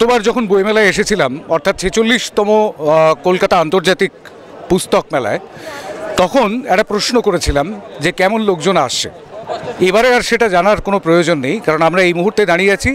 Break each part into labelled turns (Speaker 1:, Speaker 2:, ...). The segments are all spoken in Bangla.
Speaker 1: গতবার যখন বইমেলায় এসেছিলাম, অর্থাৎ 46তম কলকাতা আন্তর্জাতিক পুস্তক মেলায়, তখন একটা প্রশ্ন করেছিলাম যে কেমন লোকজন আসছে। এবারে আর সেটা জানার কোনো প্রয়োজন নেই, কারণ আমরা এই মুহূর্তে দাঁড়িয়ে আছি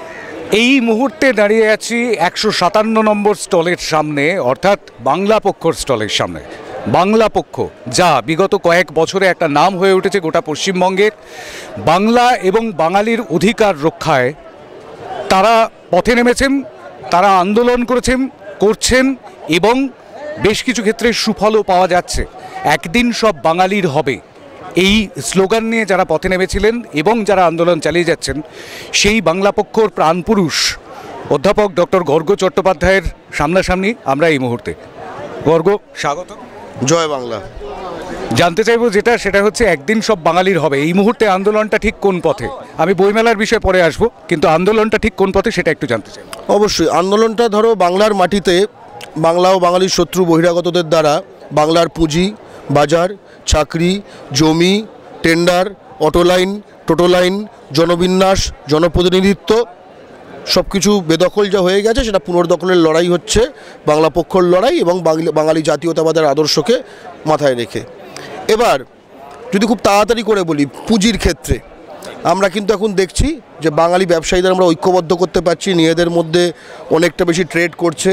Speaker 1: 157 নম্বর স্টলের সামনে, অর্থাৎ বাংলা পক্ষর স্টলের সামনে। বাংলা পক্ষ, যা বিগত কয়েক বছরে একটা নাম হয়ে উঠেছে গোটা পশ্চিমবঙ্গের। বাংলা এবং বাঙালির অধিকার রক্ষায় তারা পথে নেমেছেন, তারা আন্দোলন করছেন এবং বেশ কিছু ক্ষেত্রে সুফলও পাওয়া যাচ্ছে। একদিন সব বাঙালির হবে, এই স্লোগান নিয়ে যারা পথে নেমেছিলেন এবং যারা আন্দোলন চালিয়ে যাচ্ছেন, সেই বাংলা পক্ষর প্রাণপুরুষ অধ্যাপক ডক্টর গর্গ চট্টোপাধ্যায়ের সামনাসামনি আমরা এই মুহূর্তে। গর্গ, স্বাগত।
Speaker 2: জয় বাংলা।
Speaker 1: জানতে চাইবো সেটা হচ্ছে একদিন সব বাঙালির হবে, এই মুহূর্তে আন্দোলনটা ঠিক কোন পথে? আমি বইমেলার বিষয়ে পরে আসবো, কিন্তু আন্দোলনটা ঠিক কোন পথে সেটা একটু জানতে চাই।
Speaker 2: অবশ্যই আন্দোলনটা ধরো বাংলার মাটিতে বাংলা ও বাঙালির শত্রু বহিরাগতদের দ্বারা বাংলার পুঁজি, বাজার, চাকরি, জমি, টেন্ডার, অটো লাইন, টোটো লাইন, জনবিন্যাস, জনপ্রতিনিধিত্ব সব কিছু বেদখল যা হয়ে গেছে, সেটা পুনর্দখলের লড়াই হচ্ছে বাংলা পক্ষর লড়াই এবং বাঙালি জাতীয়তাবাদের আদর্শকে মাথায় রেখে। এবার যদি খুব তাড়াতাড়ি করে বলি, পুঁজির ক্ষেত্রে আমরা কিন্তু এখন দেখছি যে বাঙালি ব্যবসায়ীদের আমরা ঐক্যবদ্ধ করতে পারছি, নিজেদের মধ্যে অনেকটা বেশি ট্রেড করছে।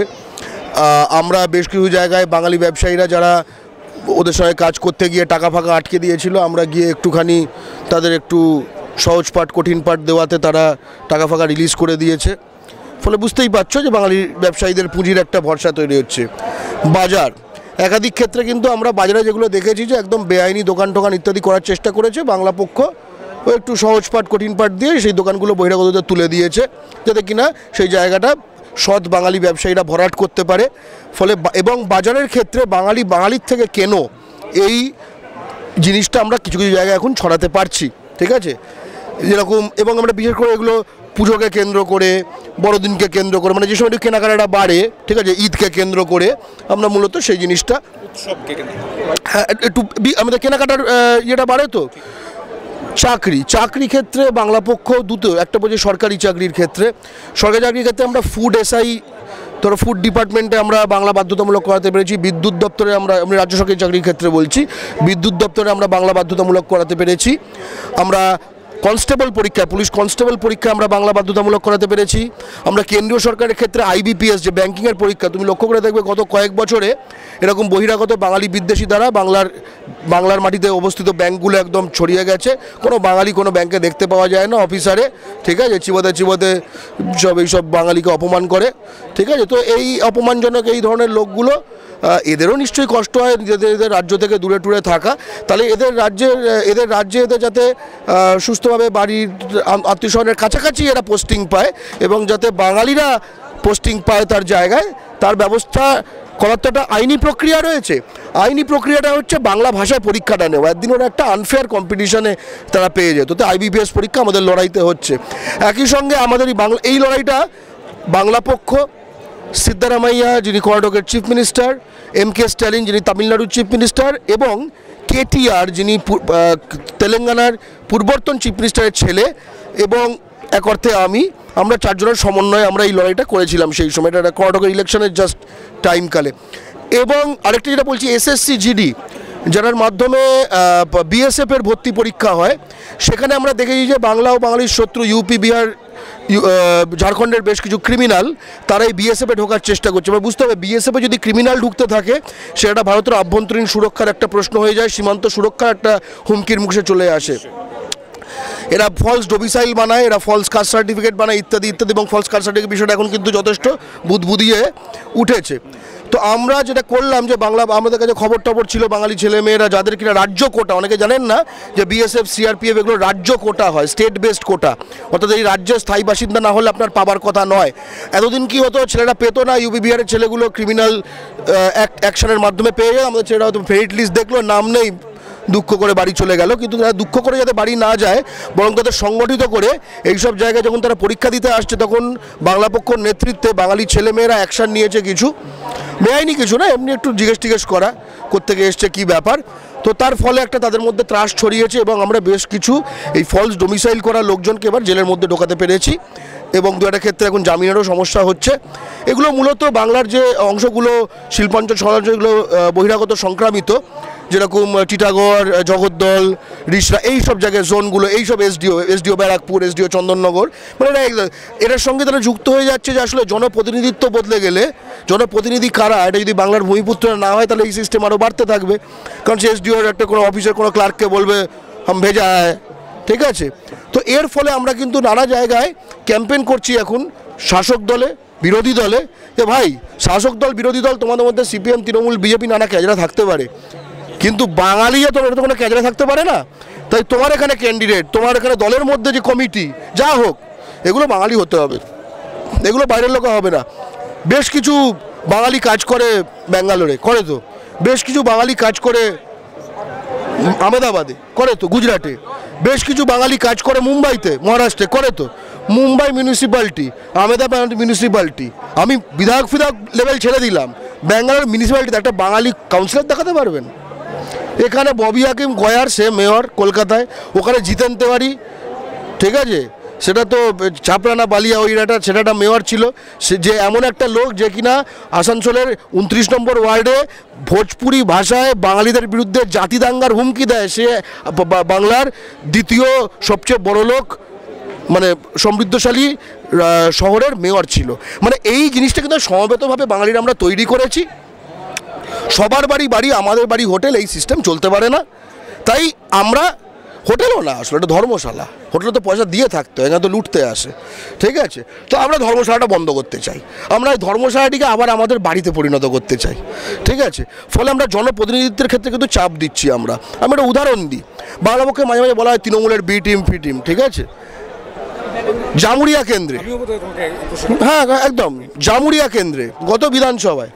Speaker 2: আমরা বেশ কিছু জায়গায় বাঙালি ব্যবসায়ীরা যারা ওদের সঙ্গে কাজ করতে গিয়ে টাকা ফাঁকা আটকে দিয়েছিল, আমরা গিয়ে একটুখানি তাদের একটু সহজ পাঠ কঠিন পাঠ দেওয়াতে তারা টাকা ফাঁকা রিলিজ করে দিয়েছে। ফলে বুঝতেই পারছো যে বাঙালি ব্যবসায়ীদের পুঁজির একটা ভরসা তৈরি হচ্ছে। বাজার, একাধিক ক্ষেত্রে কিন্তু আমরা বাজারে যেগুলো দেখেছি যে একদম বেআইনি দোকান টোকান ইত্যাদি করার চেষ্টা করেছে বাংলা পক্ষ, ও একটু সহজ পাঠ কঠিন পাঠ দিয়ে সেই দোকানগুলো বহিরাগতদের তুলে দিয়েছে, যাতে কিনা সেই জায়গাটা সৎ বাঙালি ব্যবসায়ীরা ভরাট করতে পারে। ফলে এবং বাজারের ক্ষেত্রে বাঙালির থেকে কেন, এই জিনিসটা আমরা কিছু কিছু জায়গায় এখন ছড়াতে পারছি, ঠিক আছে? যেরকম, এবং আমরা বিশেষ করে এগুলো পুজোকে কেন্দ্র করে, বড়দিনকে কেন্দ্র করে, মানে যে সময় একটু কেনাকাটাটা বাড়ে, ঠিক আছে, ঈদকে কেন্দ্র করে আমরা মূলত সেই জিনিসটা, হ্যাঁ, একটু আমাদের কেনাকাটার ইয়েটা বাড়ে। তো চাকরি ক্ষেত্রে বাংলা পক্ষ দুটো, একটা বলছে সরকারি চাকরির ক্ষেত্রে আমরা ফুড এসআই, ধরো ফুড ডিপার্টমেন্টে আমরা বাংলা বাধ্যতামূলক করাতে পেরেছি। বিদ্যুৎ দপ্তরে আমি রাজ্য সরকারি চাকরির ক্ষেত্রে বলছি, বিদ্যুৎ দপ্তরে আমরা বাংলা বাধ্যতামূলক করাতে পেরেছি। আমরা কনস্টেবল পরীক্ষায়, পুলিশ কনস্টেবল পরীক্ষা আমরা বাংলা বাধ্যতামূলক করাতে পেরেছি। আমরা কেন্দ্রীয় সরকারের ক্ষেত্রে IBPS যে ব্যাংকিংয়ের পরীক্ষা, তুমি লক্ষ্য করে দেখবে গত কয়েক বছরে এরকম বহিরাগত বাঙালি বিদ্বেষী দ্বারা বাংলার মাটিতে অবস্থিত ব্যাংকগুলো একদম ছড়িয়ে গেছে। কোনো বাঙালি কোনো ব্যাংকে দেখতে পাওয়া যায় না অফিসারে, ঠিক আছে, চিবোতে এইসব বাঙালিকে অপমান করে, ঠিক আছে। তো এই অপমানজনক এই ধরনের লোকগুলো, এদেরও নিশ্চয়ই কষ্ট হয় এদের রাজ্য থেকে দূরে টুরে থাকা। তাহলে এদের রাজ্যে এদের যাতে সুস্থভাবে বাড়ির আত্মীয়স্বজনের কাছাকাছি এরা পোস্টিং পায় এবং যাতে বাঙালিরা পোস্টিং পায় তার জায়গায়, তার ব্যবস্থা করার তো একটা আইনি প্রক্রিয়া রয়েছে। আইনি প্রক্রিয়াটা হচ্ছে বাংলা ভাষায় পরীক্ষাটা নেওয়া। একদিন ওরা একটা আনফেয়ার কম্পিটিশনে তারা পেয়ে যেত। তো IBPS পরীক্ষা আমাদের লড়াইতে হচ্ছে। একই সঙ্গে আমাদের এই লড়াইটা বাংলা পক্ষ, সিদ্ধারামাইয়া যিনি কর্ণাটকের চিফ মিনিস্টার, MK স্ট্যালিন যিনি তামিলনাড়ুর চিফ মিনিস্টার, এবং KTR যিনি তেলেঙ্গানার পূর্বতন চিফ মিনিস্টারের ছেলে, এবং এক অর্থে আমরা চারজনের সমন্বয়ে আমরা এই লড়াইটা করেছিলাম সেই সময়, এটা কর্ণাটকের ইলেকশনের জাস্ট টাইমকালে। এবং আরেকটা যেটা বলছি, SSC GD যার মাধ্যমে BSF এর ভর্তি পরীক্ষা হয়, সেখানে আমরা দেখেছি যে বাংলা ও বাঙালির শত্রু UP, বিহার, ঝাড়খণ্ডের বেশ কিছু ক্রিমিনাল তারা এই BSF এ ঢোকার চেষ্টা করছে। এবার বুঝতে হবে, BSF এ যদি ক্রিমিনাল ঢুকতে থাকে, সেটা ভারতের আভ্যন্তরীণ সুরক্ষার একটা প্রশ্ন হয়ে যায়, সীমান্ত সুরক্ষার একটা হুমকির মুখে চলে আসে। এরা ফলস ডোমিসাইল বানায়, এরা ফলস কাস্ট সার্টিফিকেট বানায় ইত্যাদি ইত্যাদি, এবং ফলস কাস্ট সার্টিফিকেট বিষয়টা এখন কিন্তু যথেষ্ট বুদবুদিয়ে উঠেছে। তো আমরা যেটা করলাম যে আমাদের কাছে খবর ছিল বাঙালি ছেলেমেয়েরা যাদের কিনা রাজ্য কোটা, অনেকে জানেন না যে BSF, CRPF এগুলো রাজ্য কোটা হয়, স্টেট বেসড কোটা, অর্থাৎ এই রাজ্যের স্থায়ী বাসিন্দা না হলে আপনার পাবার কথা নয়। এতদিন কি হতো, ছেলেরা পেতো না, UP বিহারের ছেলেগুলো ক্রিমিনাল অ্যাকশনের মাধ্যমে পেয়ে যায়, আমাদের ছেলেরা হয়তো ফেরিট লিস্ট দেখলো, নাম নেই, দুঃখ করে বাড়ি চলে গেল। কিন্তু তারা দুঃখ করে যাতে বাড়ি না যায়, বরং তাদের সংগঠিত করে এইসব জায়গায় যখন তারা পরীক্ষা দিতে আসছে, তখন বাংলা পক্ষর নেতৃত্বে বাঙালি ছেলেমেয়েরা অ্যাকশান নিয়েছে, কিছু বেআইনি কিছু না, এমনি একটু জিজ্ঞেস করা কোত্থেকে এসছে কী ব্যাপার। তো তার ফলে একটা তাদের মধ্যে ত্রাস ছড়িয়েছে এবং আমরা বেশ কিছু এই ফলস ডোমিসাইল করা লোকজনকে এবার জেলের মধ্যে ঢোকাতে পেরেছি। এবং দু একটা ক্ষেত্রে এখন জামিনেরও সমস্যা হচ্ছে। এগুলো মূলত বাংলার যে অংশগুলো শিল্পাঞ্চল শহরাঞ্চলগুলো বহিরাগত সংক্রামিত, যেরকম টিটাগড়, জগদ্দল, রিষড়া, এই সব জায়গায় জোনগুলো, এই সব এসডিও ব্যারাকপুর, এসডিও চন্দননগর, মানে এটার সঙ্গে তারা যুক্ত হয়ে যাচ্ছে যে আসলে জনপ্রতিনিধিত্ব বদলে গেলে জনপ্রতিনিধি কারা, এটা যদি বাংলার ভূমিপুত্র না হয় তাহলে এই সিস্টেম আরও বাড়তে থাকবে। কারণ সে এসডিওর একটা কোনো অফিসের কোনো ক্লার্ককে বলবে হাম ভেজা হয়, ঠিক আছে? তো এর ফলে আমরা কিন্তু নানা জায়গায় ক্যাম্পেইন করছি এখন শাসক দলে বিরোধী দলে, যে ভাই শাসক দল বিরোধী দল তোমাদের মধ্যে সিপিএম তৃণমূল বিজেপি নানা ক্যাজরা থাকতে পারে, কিন্তু বাঙালিও তো কোনো ক্যাজরা থাকতে পারে না। তাই তোমার এখানে ক্যান্ডিডেট, তোমার এখানে দলের মধ্যে যে কমিটি যা হোক, এগুলো বাঙালি হতে হবে, এগুলো বাইরের লোক হবে না। বেশ কিছু বাঙালি কাজ করে ব্যাঙ্গালোরে, করে তো। বেশ কিছু বাঙালি কাজ করে আহমেদাবাদে, করে তো। গুজরাটে বেশ কিছু বাঙালি কাজ করে মুম্বাইতে, মহারাষ্ট্রে, করে তো। মুম্বাই মিউনিসিপ্যালিটি, আহমেদাবাদ মিউনিসিপ্যালিটি, আমি বিধায়ক লেভেল ছেড়ে দিলাম, ব্যাঙ্গালোর মিউনিসিপ্যালিটিতে একটা বাঙালি কাউন্সিলর দেখাতে পারবেন? এখানে ববি হাকিম গয়ার, সে মেয়র কলকাতায়, ওখানে জিতেন তেওয়ারি, ঠিক আছে, সেটা তো চাপরানা বালিয়া ওই সেটা মেয়র ছিল, সে যে এমন একটা লোক যে কিনা আসানসোলের 29 নম্বর ওয়ার্ডে ভোজপুরি ভাষায় বাঙালিদের বিরুদ্ধে জাতি দাঙ্গার হুমকি দেয়। সে বাংলার দ্বিতীয় সবচেয়ে বড় লোক, মানে সমৃদ্ধশালী শহরের মেয়র ছিল। মানে এই জিনিসটা কিন্তু সমবেতভাবে বাঙালিরা আমরা তৈরি করেছি। সবার বাড়ি আমাদের বাড়ি হোটেল, এই সিস্টেম চলতে পারে না। তাই আমরা হোটেলও না, আসলে এটা ধর্মশালা, হোটেলে তো পয়সা দিয়ে থাকতে হয়, এখানে তো লুটতে আসে, ঠিক আছে? তো আমরা ধর্মশালাটা বন্ধ করতে চাই, আমরা এই ধর্মশালাটিকে আবার আমাদের বাড়িতে পরিণত করতে চাই, ঠিক আছে? ফলে আমরা জনপ্রতিনিধিত্বের ক্ষেত্রে কিন্তু চাপ দিচ্ছি। আমরা একটা উদাহরণ দিই, বাংলা পক্ষে মাঝে মাঝে বলা হয় তৃণমূলের বি টিম ফি টিম, ঠিক আছে? জামুরিয়া কেন্দ্রে, হ্যাঁ একদম জামুরিয়া কেন্দ্রে গত বিধানসভায়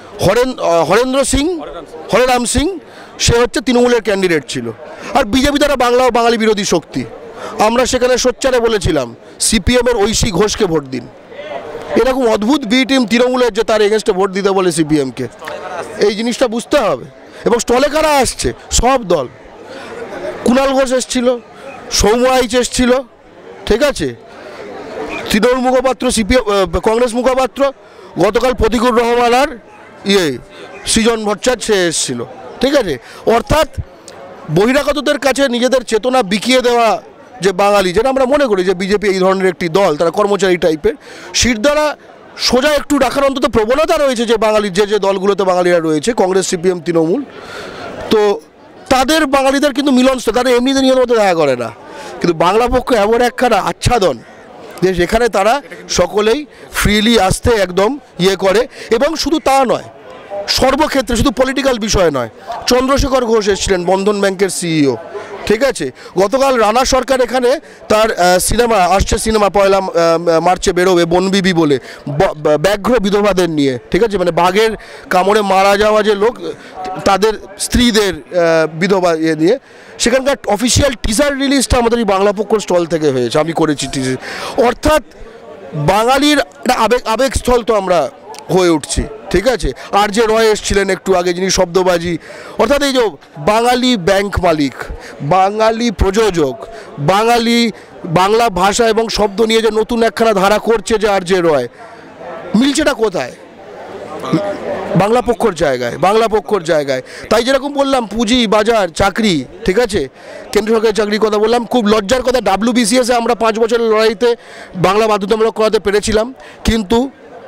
Speaker 2: হরেরাম সিং, সে হচ্ছে তৃণমূলের ক্যান্ডিডেট ছিল, আর বিজেপি দ্বারা বাংলা ও বাঙালি বিরোধী শক্তি। আমরা সেখানে সোচ্চারে বলেছিলাম সিপিএমের ঐশী ঘোষকে ভোট দিন। এরকম অদ্ভুত বি টিম তৃণমূলের যে তার এগেনস্টে ভোট দিতে বলে সিপিএমকে, এই জিনিসটা বুঝতে হবে। এবং স্টলে কারা আসছে? সব দল। কুণাল ঘোষ এসছিল, সৌম্য আইচ এসছিল, ঠিক আছে, তৃণমূল মুখপাত্র, সিপিএম কংগ্রেস মুখপাত্র, গতকাল প্রতিকুর রহমান আর সৃজন ভট্টাচার্য সে এসেছিল, ঠিক আছে? অর্থাৎ বহিরাগতদের কাছে নিজেদের চেতনা বিকিয়ে দেওয়া যে বাঙালি, যেটা আমরা মনে করি যে বিজেপি এই ধরনের একটি দল, তারা কর্মচারী টাইপের, শির দ্বারা সোজা একটু রাখার অন্তত প্রবণতা রয়েছে যে বাঙালির যে দলগুলোতে বাঙালিরা রয়েছে, কংগ্রেস সিপিএম তৃণমূল, তো তাদের বাঙালিদের কিন্তু মিলনস্থল, তারা এমনিতে নিজের মধ্যে দেখা করে না। কিন্তু বাংলা পক্ষ এমন একখানা আচ্ছাদন যে যেখানে তারা সকলেই ফ্রিলি আসতে একদম করে। এবং শুধু তা নয়, সর্বক্ষেত্রে, শুধু পলিটিক্যাল বিষয় নয়, চন্দ্রশেখর ঘোষ এসেছিলেন, বন্ধন ব্যাংকের সিইও, ঠিক আছে? গতকাল রানা সরকার এখানে তার সিনেমা আসছে, সিনেমা 1 মার্চে বেরোবে বনবিবি বলে, ব্যাঘ্র বিধবাদের নিয়ে, ঠিক আছে, মানে বাঘের কামড়ে মারা যাওয়া যে লোক, তাদের স্ত্রীদের বিধবা নিয়ে, সেখানকার অফিসিয়াল টিজার রিলিজটা আমাদের এই বাংলা পক্ষর স্টল থেকে হয়েছে, আমি করেছি টিজার। অর্থাৎ বাঙালির আবেগস্থল তো আমরা হয়ে উঠছি, ঠিক আছে? আর যে রয় এসছিলেন একটু আগে, যিনি শব্দবাজি, অর্থাৎ এই যে বাঙালি ব্যাংক মালিক, বাঙালি প্রযোজক, বাঙালি বাংলা ভাষা এবং শব্দ নিয়ে যে নতুন একখানা ধারা করছে যে আর যে রয়, মিলছেটা কোথায়? বাংলা পক্ষর জায়গায়। তাই যেরকম বললাম পুঁজি বাজার চাকরি, ঠিক আছে, কেন্দ্র সরকারের চাকরির কথা বললাম, খুব লজ্জার কথা, WBCS-এ আমরা 5 বছরের লড়াইতে বাংলা বাধ্যতামূলক করাতে পেরেছিলাম, কিন্তু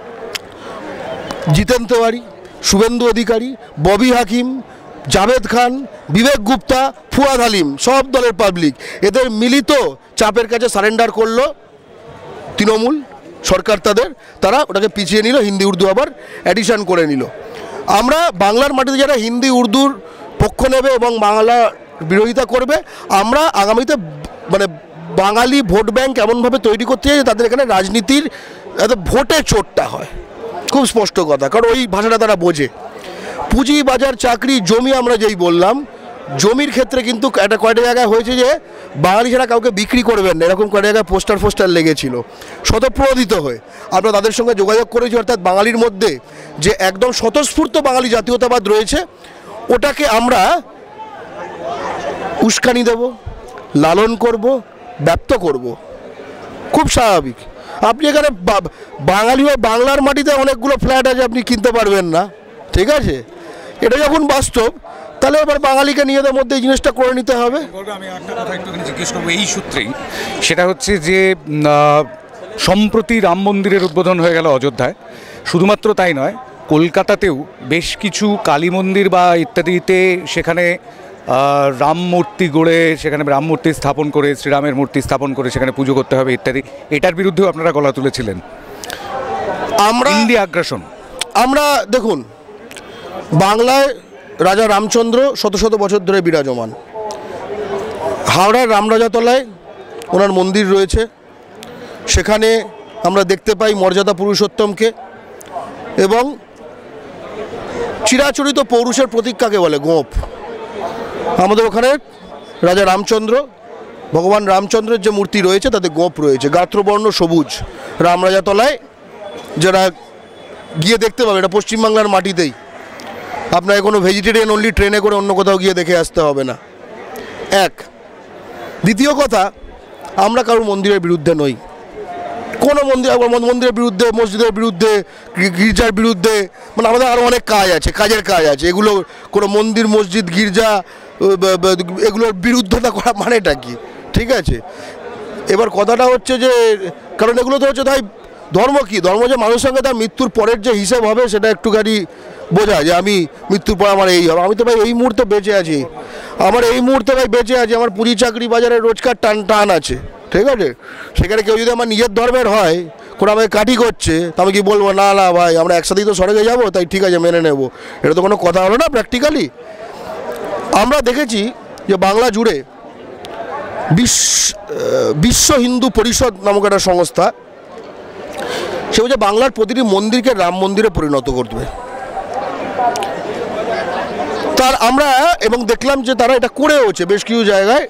Speaker 2: জিতেন তেওয়ারি, শুভেন্দু অধিকারী, ববি হাকিম, জাভেদ খান, বিবেক গুপ্তা, ফুয়াদ হালিম, সব দলের পাবলিক, এদের মিলিত চাপের কাছে সারেন্ডার করলো তৃণমূল সরকার, তারা ওটাকে পিছিয়ে নিল, হিন্দি উর্দু আবার অ্যাডিশন করে নিল। আমরা বাংলার মাটিতে যারা হিন্দি উর্দুর পক্ষ নেবে এবং বাংলা বিরোধিতা করবে, আমরা আগামীতে মানে বাঙালি ভোট ব্যাংক এমনভাবে তৈরি করতে চাই যে তাদের এখানে রাজনীতির ভোটে চোটটা হয়, খুব স্পষ্ট কথা, কারণ ওই ভাষাটা তারা বোঝে। পুঁজি বাজার চাকরি জমি, আমরা যেই বললাম, জমির ক্ষেত্রে কিন্তু কয়টা জায়গায় হয়েছে যে বাঙালি ছাড়া কাউকে বিক্রি করবেন না, এরকম কয়টা জায়গায় পোস্টার লেগেছিল, স্বতঃপ্রণোদিত হয়ে আমরা তাদের সঙ্গে যোগাযোগ করেছি। অর্থাৎ বাঙালির মধ্যে যে একদম স্বতঃস্ফূর্ত বাঙালি জাতীয়তাবাদ রয়েছে, ওটাকে আমরা উস্কানি দেব, লালন করব, ব্যক্ত করব, খুব স্বাভাবিক। আপনি এখানে বাঙালি বা বাংলার মাটিতে অনেকগুলো ফ্ল্যাট আছে, আপনি কিনতে পারবেন না, ঠিক আছে? এটা যখন বাস্তব, তাহলে এবার বাঙালিকে নিজেদের মধ্যে এই জিনিসটা করে নিতে হবে।
Speaker 1: আমি একটা কথা একটুখানি জিজ্ঞেস করবো এই সূত্রেই, সেটা হচ্ছে যে সম্প্রতি রাম মন্দিরের উদ্বোধন হয়ে গেল অযোধ্যায়। শুধুমাত্র তাই নয়, কলকাতাতেও বেশ কিছু কালী মন্দির বা ইত্যাদিতে সেখানে রাম মূর্তি গড়ে, সেখানে রাম মূর্তি স্থাপন করে, শ্রীরামের মূর্তি স্থাপন করে সেখানে পুজো করতে হবে ইত্যাদি। এটার বিরুদ্ধেও আপনারা গলা তুলেছিলেন।
Speaker 2: আমরা
Speaker 1: ইন্ডিয়া আগ্রাসন,
Speaker 2: আমরা দেখুন, বাংলায় রাজা রামচন্দ্র শত শত বছর ধরে বিরাজমান। হাওড়ার রামরাজাতলায় ওনার মন্দির রয়েছে, সেখানে আমরা দেখতে পাই মর্যাদা পুরুষোত্তমকে, এবং চিরাচরিত পৌরুষের প্রতীক কাকে বলে? গোপ। আমাদের ওখানে রাজা রামচন্দ্র, ভগবান রামচন্দ্রের যে মূর্তি রয়েছে তাতে গোপ রয়েছে, গাত্রবর্ণ সবুজ। রামরাজাতলায় যারা গিয়ে দেখতে পাবে, এটা পশ্চিমবাংলার মাটিতেই, আপনাকে কোনো ভেজিটেরিয়ান অনলি ট্রেনে করে অন্য কোথাও গিয়ে দেখে আসতে হবে না। এক। দ্বিতীয় কথা, আমরা কারোর মন্দিরের বিরুদ্ধে নই, কোনো মন্দিরের বিরুদ্ধে, মসজিদের বিরুদ্ধে, গির্জার বিরুদ্ধে, মানে আমাদের আরও অনেক কাজের কাজ আছে। এগুলো কোনো মন্দির, মসজিদ, গির্জা এগুলোর বিরুদ্ধতা করা মানেটা কি? ঠিক আছে, এবার কথাটা হচ্ছে যে, কারণ এগুলো তো হচ্ছে তাই ধর্ম কি? ধর্ম যে মানুষের সঙ্গে তার মৃত্যুর পরের যে হিসেব হবে সেটা একটুখানি বোঝা, যে আমি মৃত্যুর পর আমার এই হবে। আমি তো ভাই এই মুহূর্তে বেঁচে আছি, আমার এই মুহূর্তে ভাই বেঁচে আছি, আমার পুঁজি চাকরি বাজারে রোজকার টান আছে, ঠিক আছে? সেখানে কেউ যদি আমার নিজের ধর্মের হয়, কোনো আমাকে কাঠি করছে, তা আমি কি বলবো না না ভাই আমরা একসাথেই তো স্বর্গে যাবো, তাই ঠিক আছে মেনে নেব? এটা তো কোনো কথা হলো না প্র্যাকটিক্যালি। আমরা দেখেছি যে বাংলা জুড়ে বিশ্ব হিন্দু পরিষদ নামক একটা সংস্থা, সে হচ্ছে বাংলার প্রতিটি মন্দিরকে রাম মন্দিরে পরিণত করবে। তার আমরা এবং দেখলাম যে তারা এটা করেওছে বেশ কিছু জায়গায়।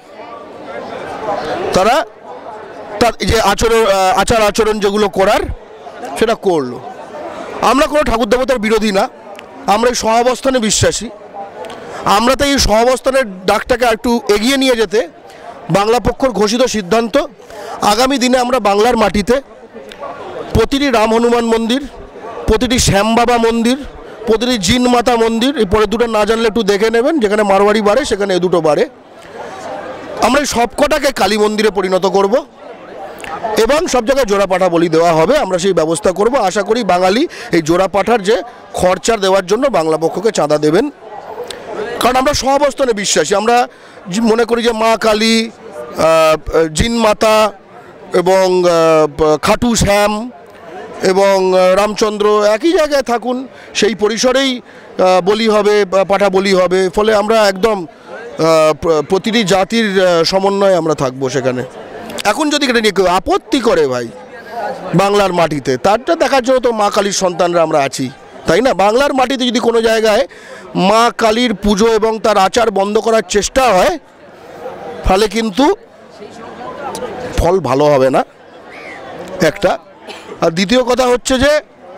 Speaker 2: তারা তার যে আচার আচরণ যেগুলো করার সেটা করলো। আমরা কোনো ঠাকুর দেবতার বিরোধী না, আমরা এই সহাবস্থানে বিশ্বাসী। আমরা তো এই সহাবস্থানের ডাকটাকে একটু এগিয়ে নিয়ে যেতে বাংলা পক্ষর ঘোষিত সিদ্ধান্ত, আগামী দিনে আমরা বাংলার মাটিতে প্রতিটি রাম হনুমান মন্দির, প্রতিটি শ্যাম বাবা মন্দির, প্রতিটি জিন মাতা মন্দির, এই পরে দুটো না জানলে একটু দেখে নেবেন, যেখানে মারোয়ারি বাড়ে সেখানে এ দুটো বাড়ে, আমরা এই সবকটাকে কালী মন্দিরে পরিণত করব এবং সব জায়গায় জোড়া পাঠা বলি দেওয়া হবে। আমরা সেই ব্যবস্থা করব। আশা করি বাঙালি এই জোড়া পাঠার যে খরচা দেওয়ার জন্য বাংলা পক্ষকে চাঁদা দেবেন, কারণ আমরা সহাবস্থানে বিশ্বাসী। আমরা মনে করি যে মা কালী, জিন মাতা এবং খাটু শ্যাম এবং রামচন্দ্র একই জায়গায় থাকুন, সেই পরিসরেই বলি হবে, পাঠা বলি হবে। ফলে আমরা একদম প্রতিটি জাতির সমন্বয়ে আমরা থাকবো সেখানে। এখন যদি এটা নিয়ে কেউ আপত্তি করে ভাই বাংলার মাটিতে, তারটা দেখার জন্য তো মা কালীর সন্তানরা আমরা আছি, তাই না? বাংলার মাটিতে যদি কোনো জায়গায় মা কালীর পুজো এবং তার আচার বন্ধ করার চেষ্টা হয়, ফলে কিন্তু ফল ভালো হবে না, একটা। আর দ্বিতীয় কথা হচ্ছে যে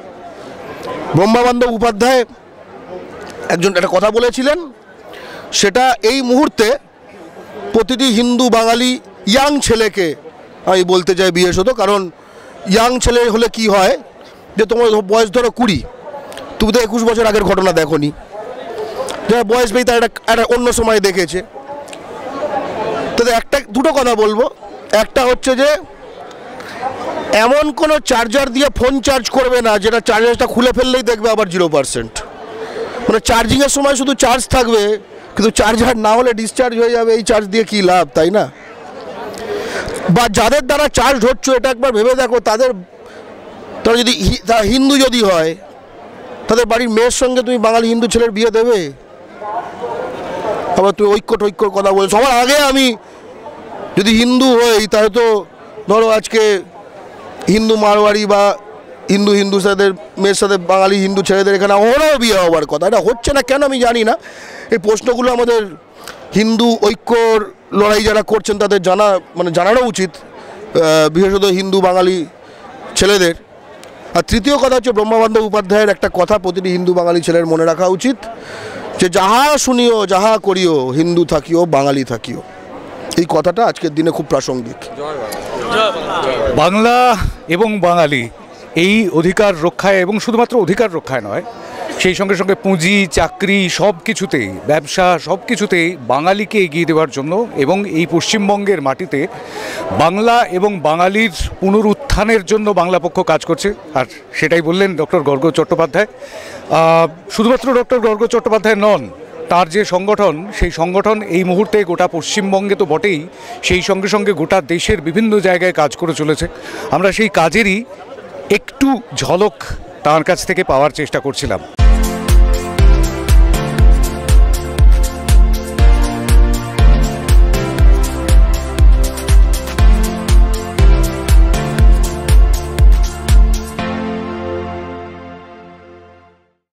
Speaker 2: ব্রহ্মানন্দ উপাধ্যায় একজন একটা কথা বলেছিলেন, সেটা এই মুহূর্তে প্রতিটি হিন্দু বাঙালি ইয়াং ছেলেকে আমি বলতে চাই বিশেষত, কারণ ইয়াং ছেলে হলে কি হয় যে তোমার বয়স ধরো 20, তুমি তো 21 বছর আগের ঘটনা দেখোনি, যারা বয়স পেয়ে তারা একটা অন্য সময় দেখেছে। তো দুটো কথা বলবো, একটা হচ্ছে যে এমন কোনো চার্জার দিয়ে ফোন চার্জ করবে না যেটা চার্জারটা খুলে ফেললেই দেখবে আবার 0%, মানে চার্জিংয়ের সময় শুধু চার্জ থাকবে কিন্তু চার্জার না হলে ডিসচার্জ হয়ে যাবে, এই চার্জ দিয়ে কী লাভ, তাই না? বা যাদের দ্বারা চার্জ হচ্ছে এটা একবার ভেবে দেখো, তারা যদি তারা হিন্দু যদি হয়, তাদের বাড়ির মেয়ের সঙ্গে তুমি বাঙালি হিন্দু ছেলের বিয়ে দেবে? আবার তুই ঐক্যর কথা বলছো। সবার আগে আমি যদি হিন্দু হই, তাহলে তো ধরো আজকে হিন্দু মারোয়ারি বা হিন্দু সাথে মেয়ের সাথে বাঙালি হিন্দু ছেলেদের এখানে ওরাও বিয়ে হওয়ার কথা, এটা হচ্ছে না কেন আমি জানি না। এই প্রশ্নগুলো আমাদের হিন্দু ঐক্যর লড়াই যারা করছেন তাদের জানানো উচিত, বিশেষত হিন্দু বাঙালি ছেলেদের। আর তৃতীয় কথা হচ্ছে ব্রহ্মানন্দ উপাধ্যায়ের একটা কথা প্রতিটি হিন্দু বাঙালি ছেলের মনে রাখা উচিত, যে যাহা শুনিও যাহা করিও হিন্দু থাকিও বাঙালি থাকিও। এই কথাটা আজকের দিনে খুব প্রাসঙ্গিক।
Speaker 1: বাংলা এবং বাঙালি এই অধিকার রক্ষায়, এবং শুধুমাত্র অধিকার রক্ষায় নয়, সেই সঙ্গে সঙ্গে পুঁজি, চাকরি, সব কিছুতেই, ব্যবসা, সব কিছুতেই বাঙালিকে এগিয়ে দেওয়ার জন্য এবং এই পশ্চিমবঙ্গের মাটিতে বাংলা এবং বাঙালির পুনরুত্থানের জন্য বাংলা পক্ষ কাজ করছে। আর সেটাই বললেন ডক্টর গর্গ চট্টোপাধ্যায়। শুধুমাত্র ডক্টর গর্গ চট্টোপাধ্যায় নন, তার যে সংগঠন, সেই সংগঠন এই মুহূর্তে গোটা পশ্চিমবঙ্গে তো বটেই, সেই সঙ্গে সঙ্গে গোটা দেশের বিভিন্ন জায়গায় কাজ করে চলেছে। আমরা সেই কাজেরই একটু ঝলক তার কাছ থেকে পাওয়ার চেষ্টা করছিলাম।